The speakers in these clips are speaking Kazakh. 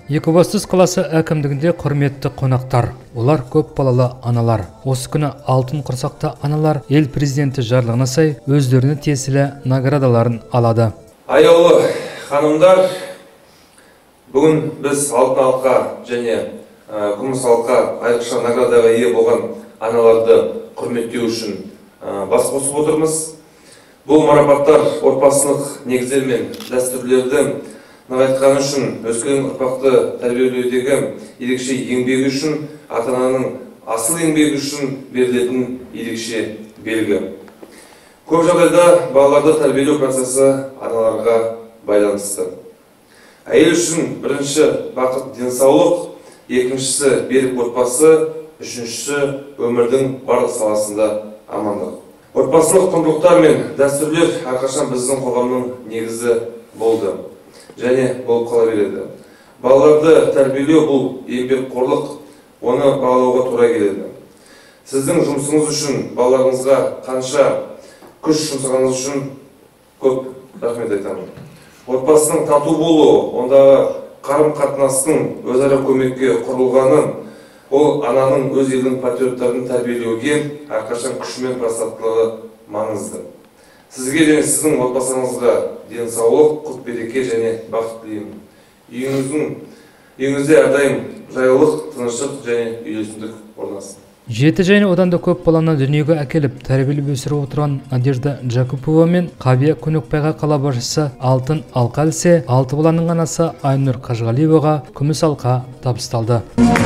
Екібастұз қаласы әкімдігінде құрметті қонақтар, олар көп балалы аналар. Осы күні алтын құрсақты аналар ел президенті жарлығына сай өздеріне тиесілі наградаларын алады. Аяулы ханымдар, бүгін біз алтын алқа және күміс алқа айрықша наградаға ие болған аналарды құрметтеу үшін бас қосып отырмыз. Бұл марапаттар отбасылық негіздер мен дәстүрлерді нығайтқаны үшін, өскелең ұрпақты тәрбиелеудегі ерекше еңбегі үшін, ата-ананың асыл еңбегі үшін берілетін ерекше белгі. Көп жағдайда балаларды тәрбиелеу процесі аналарға байланысты. Әйел үшін бірінші бақыт денсаулық, екіншісі берік отбасы, үшіншісі өмірдің барлық саласында амандық. Отбасылық құндылықтар мен дәстүрлер әрқашан біздің қоғамның негізі болды және болып қала береді. Балаларды тәрбиелеу бұл еңбекқорлық, оны бағалауға тура келеді. Сіздің жұмысыңыз үшін, балаларыңызға қанша күш жұмсағаныңыз үшін көп рахмет айтамын. Отбасының тату болуы, ондағы қарым-қатынастың өзара көмекке құрылғаны, ол ананың өз елдің патриоттарын тәрбиелеуге әрқашан күші мен парасаттылығы маңызды. Сізге және сіздің отбасыңызға денсаулық, құт береке және бақыт тілеймін. Үйіңізде әрдайым жайлылық, тыныштық және үйлесімдік орнасын. 7 және одан да көп баланы дүниеге әкеліп тәрбиелеп өсіріп отырған Надежда Жакупова мен Қабия Көнекбайға қала басшысы алтын алқа ілсе, 6 баланың анасы Айнұр Қажғалиеваға күміс алқа табысталды.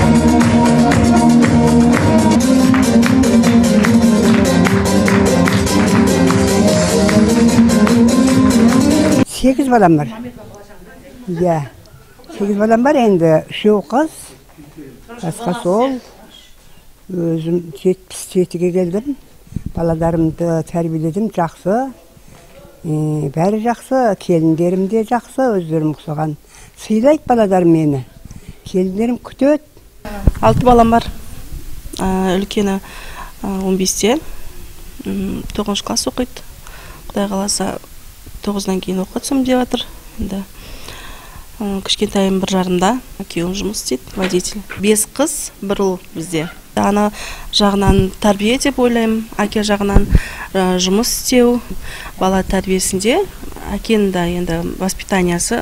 8 балам бар. 8 балам бар, енді 3 қыз, басқа сол. Өзім 77-ге келдім. Балаларымды тәрбиеледім, жақсы. Бәрі жақсы, келіндерім де жақсы, өздерім құсаған. Сыйлайды балаларым мені. Келіндерім күтеді. 6 балам бар. Үлкені 15-те, 9 класс оқиды. Құдай қаласа 9-дан кейін оқуға түсем деп жатыр. Кішкентайым 1 жарымда, күйеуім жұмыс істейді, водитель. 5 қыз, 1 ұл бізде. Ана жағынан тәрбие деп ойлаймын, әке жағынан жұмыс істеу, бала тәрбиесінде әкенің да енді воспитаниясы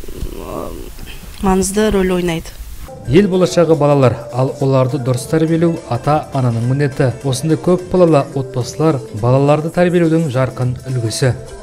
маңызды рөл ойнайды. Ел болашағы балалар, ал оларды дұрыс тәрбиелеу ата-ананың міндеті. Осындай көп балалы отбасылар балаларды тәрбиелеудің жарқын үлгісі.